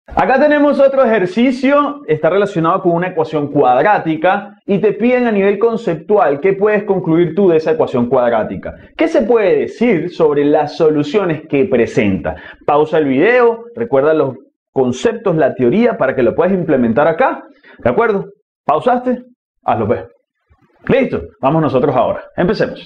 Acá tenemos otro ejercicio, está relacionado con una ecuación cuadrática y te piden a nivel conceptual qué puedes concluir tú de esa ecuación cuadrática. ¿Qué se puede decir sobre las soluciones que presenta? Pausa el video, recuerda los conceptos, la teoría para que lo puedas implementar acá. ¿De acuerdo? ¿Pausaste? Hazlo pues. Listo, vamos nosotros ahora. Empecemos.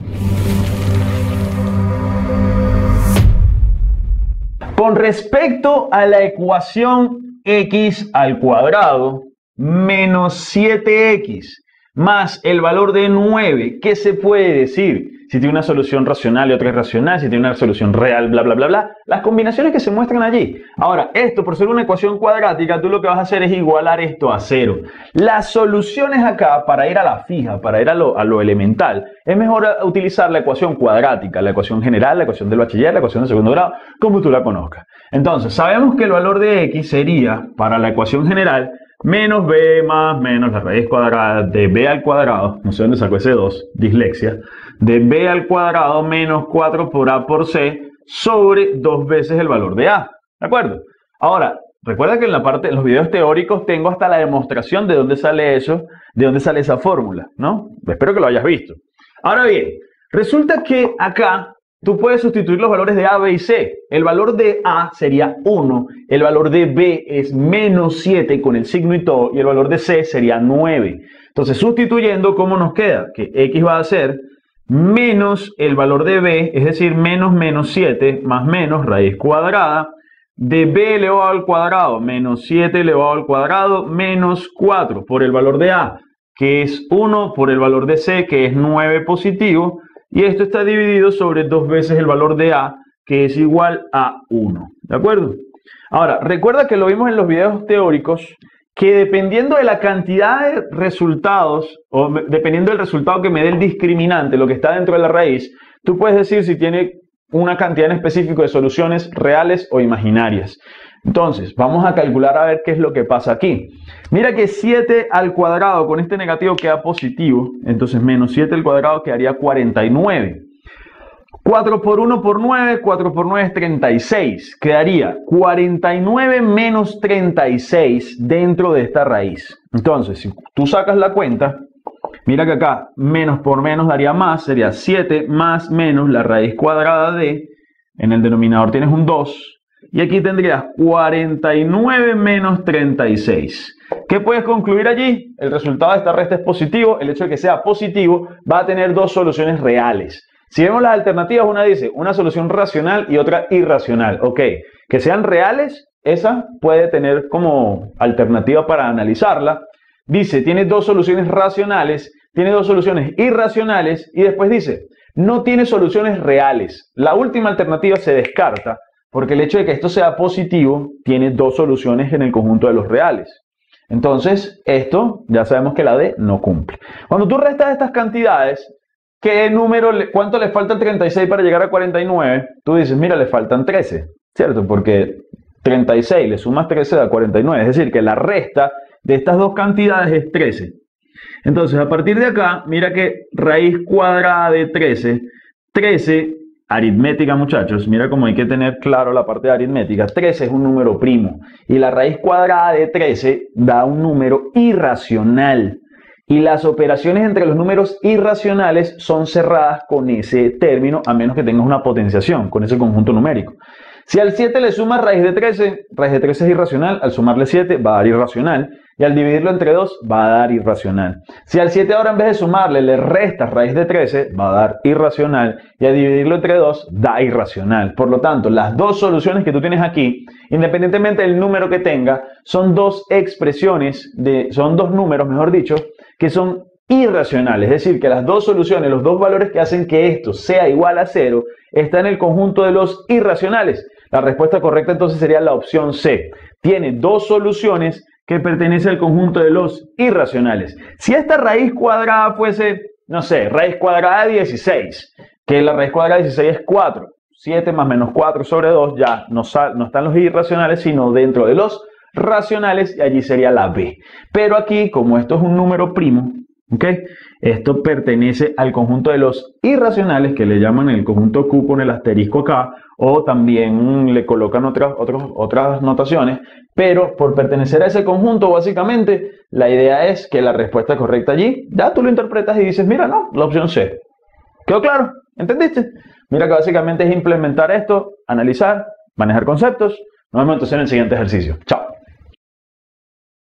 Con respecto a la ecuación x al cuadrado menos 7x más el valor de 9, ¿qué se puede decir? Si tiene una solución racional y otra irracional, si tiene una solución real, bla, bla, bla, bla. Las combinaciones que se muestran allí. Ahora, esto por ser una ecuación cuadrática, tú lo que vas a hacer es igualar esto a 0. Las soluciones acá, para ir a la fija, para ir a lo elemental, es mejor utilizar la ecuación cuadrática, la ecuación general, la ecuación del bachiller, la ecuación de segundo grado, como tú la conozcas. Entonces, sabemos que el valor de x sería, para la ecuación general, menos b más menos la raíz cuadrada de b al cuadrado, no sé dónde sacó ese 2, dislexia, de b al cuadrado menos 4 por a por c sobre 2 veces el valor de a. ¿De acuerdo? Ahora, recuerda que en los videos teóricos tengo hasta la demostración de dónde sale eso, de dónde sale esa fórmula, ¿no? Espero que lo hayas visto. Ahora bien, resulta que acá tú puedes sustituir los valores de a, b y c. El valor de a sería 1, el valor de b es menos 7 con el signo y todo, y el valor de c sería 9. Entonces, sustituyendo, ¿cómo nos queda? Que x va a ser menos el valor de b, es decir, menos 7 más menos raíz cuadrada de b elevado al cuadrado menos 7 elevado al cuadrado menos 4 por el valor de a, que es 1, por el valor de c, que es 9 positivo, y esto está dividido sobre 2 veces el valor de a, que es igual a 1. ¿De acuerdo? Ahora, recuerda que lo vimos en los videos teóricos, que dependiendo de la cantidad de resultados, o dependiendo del resultado que me dé el discriminante, lo que está dentro de la raíz, tú puedes decir si tiene una cantidad en específico de soluciones reales o imaginarias. Entonces, vamos a calcular a ver qué es lo que pasa aquí. Mira que 7 al cuadrado con este negativo queda positivo, entonces menos 7 al cuadrado quedaría 49. 4 por 1 por 9, 4 por 9 es 36. Quedaría 49 menos 36 dentro de esta raíz. Entonces, si tú sacas la cuenta, mira que acá menos por menos daría más, sería 7 más menos la raíz cuadrada de, en el denominador tienes un 2, y aquí tendrías 49 menos 36. ¿Qué puedes concluir allí? El resultado de esta resta es positivo. El hecho de que sea positivo va a tener dos soluciones reales. Si vemos las alternativas, una dice una solución racional y otra irracional. Ok, que sean reales, esa puede tener como alternativa para analizarla. Dice, tiene dos soluciones racionales, tiene dos soluciones irracionales y después dice, no tiene soluciones reales. La última alternativa se descarta porque el hecho de que esto sea positivo tiene dos soluciones en el conjunto de los reales. Entonces, esto ya sabemos que la D no cumple. Cuando tú restas estas cantidades, ¿cuánto le falta al 36 para llegar a 49? Tú dices, mira, le faltan 13, ¿cierto? Porque 36 le sumas 13 da 49, es decir, que la resta de estas dos cantidades es 13. Entonces, a partir de acá, mira que raíz cuadrada de 13, aritmética, muchachos, mira cómo hay que tener claro la parte de aritmética, 13 es un número primo, y la raíz cuadrada de 13 da un número irracional. Y las operaciones entre los números irracionales son cerradas con ese término, a menos que tengas una potenciación con ese conjunto numérico. Si al 7 le sumas raíz de 13 es irracional, al sumarle 7 va a dar irracional, y al dividirlo entre 2 va a dar irracional. Si al 7 ahora en vez de sumarle le restas raíz de 13, va a dar irracional, y al dividirlo entre 2 da irracional. Por lo tanto, las dos soluciones que tú tienes aquí, independientemente del número que tenga, son dos expresiones, son dos números, mejor dicho, que son irracionales, es decir, que las dos soluciones, los dos valores que hacen que esto sea igual a 0, están en el conjunto de los irracionales. La respuesta correcta entonces sería la opción C. Tiene dos soluciones que pertenecen al conjunto de los irracionales. Si esta raíz cuadrada fuese, no sé, raíz cuadrada de 16, que la raíz cuadrada de 16 es 4, 7 más menos 4 sobre 2, ya no están los irracionales, sino dentro de los racionales, y allí sería la B. Pero aquí, como esto es un número primo, ¿Ok? Esto pertenece al conjunto de los irracionales, que le llaman el conjunto Q con el asterisco acá, o también le colocan otras notaciones, pero por pertenecer a ese conjunto, básicamente, la idea es que la respuesta correcta allí, ya tú lo interpretas y dices, mira, no, la opción C. ¿Quedó claro? ¿Entendiste? Mira que básicamente es implementar esto, analizar, manejar conceptos. Nos vemos entonces en el siguiente ejercicio. Chao.